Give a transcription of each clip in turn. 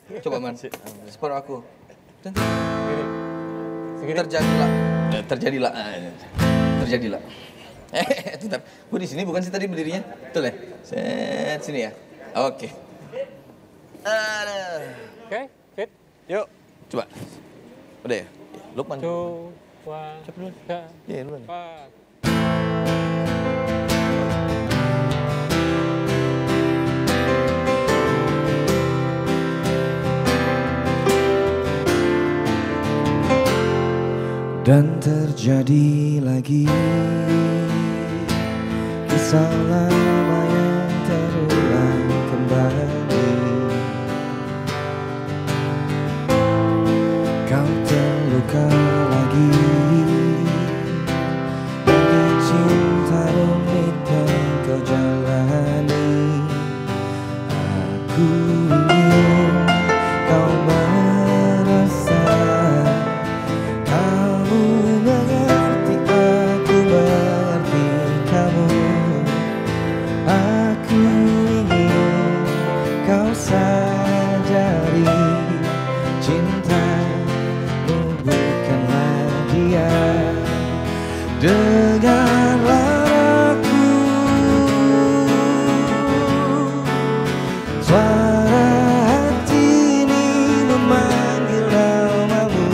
Coba man, separuh aku. Segini. Terjadilah. Bentar. Gue di sini bukan sih tadi berdirinya? Betul ya? Set sini ya. Oke. Oke, fit. Yuk. Coba. Udah ya? Lukman. Coba. Siapa dulu? Iya, duluan. Dan terjadi lagi kisah lama yang terulang kembali. Kau terluka lagi dari cinta rumit yang kau jalani. Aku ingin kau merasa kamu mengerti, aku mengerti kamu. Aku ingin kau sadari cintamu bukanlah dia. Dengarlah aku, suara hati ini memanggil namamu.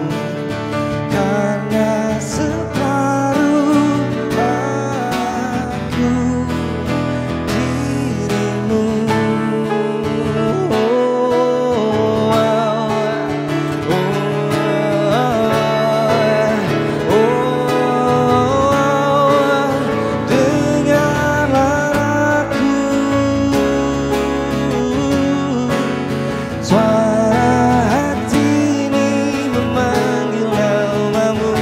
Karena separuh aku dirimu. Dengarlah aku, suara hati ini memanggil namamu.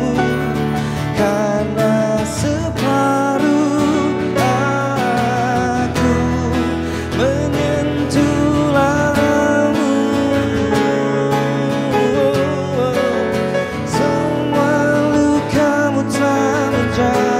Karena separuh aku menyentuh lambungmu. Semua lukamu telah menjadi